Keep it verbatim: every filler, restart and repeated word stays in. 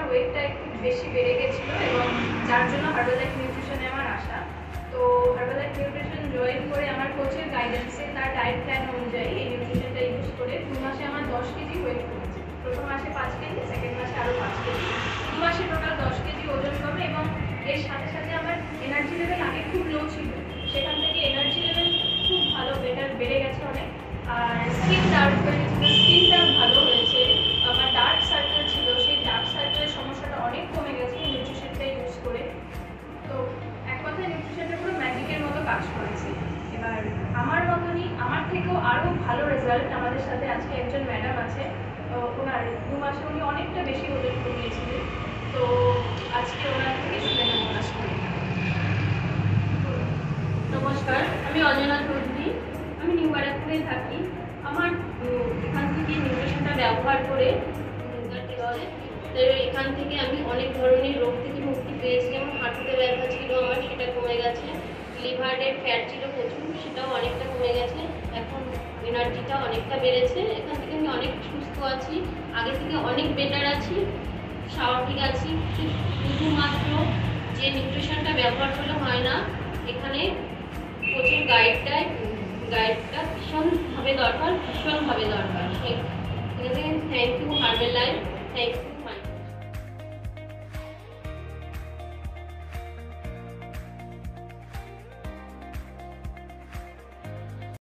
ওয়েটটা একটু বেশি বেড়ে গেছিলো এবং যার জন্য হার্বালাইফ নিউট্রিশনে আমার আসা। তো হার্বালাইফ নিউট্রিশন জয়েন করে আমার কোচের গাইডেন্সে তার ডায়েট প্ল্যান অনুযায়ী এই নিউট্রিশনটা ইউজ করে দু মাসে আমার দশ কেজি ওয়েট কমেছে। প্রথম মাসে পাঁচ কেজি, সেকেন্ড মাসে আরও পাঁচ কেজি, দু মাসে টোটাল দশ কেজি ওজন কমে এবং এর সাথে সাথে আমার এনার্জি লেভেল আগে খুব লো ছিল, সেখান থেকে এনার্জি লেভেল খুব ভালো বেটার বেড়ে গেছে অনেক। আর স্কিন ডার্ক হয়ে গেছিলো, স্কিনটা ভালো হয়েছে। আমার ডার্ক সার্কেল ছিল, সেই ডার্ক সার্কেলের সমস্যাটা অনেক কমে গেছে এই নিউট্রিশনটা ইউজ করে। তো এক কথায় নিউট্রিশনটা পুরো ম্যাজিকের মতো কাজ করেছে। এবার আমার মতনই আমার থেকেও আরও ভালো রেজাল্ট আমাদের সাথে আজকে একজন ম্যাডাম আছে, ওনার দু মাসে উনি অনেকটা বেশি ওজন কমিয়েছিলেন। তো আজকে ওনার থেকে শুনে নেব ওনার স্টোরি। নমস্কার, আমি অঞ্জনা চৌধুরী, আমি নিউ ব্যারাকপুরে থাকি। আমার এখান থেকে নিউট্রিশনটা ব্যবহার করে এখান থেকে আমি অনেক ধরনের রোগ থেকে মুক্তি পেয়েছি। যেমন হাঁটুতে ব্যথা ছিল আমার, সেটা কমে গেছে। লিভারের ফ্যাট ছিল প্রচুর, সেটাও অনেকটা কমে গেছে। এখন এনার্জিটা অনেকটা বেড়েছে। এখান থেকে আমি অনেক সুস্থ আছি, আগে থেকে অনেক বেটার আছি, স্বাভাবিক আছি। শুধুমাত্র যে নিউট্রিশনটা ব্যবহার করলে হয় না, এখানে কোচের গাইডটাই গাইডটা ভীষণভাবে দরকার ভীষণভাবে দরকার। সেই thank you Herbalife, thank you.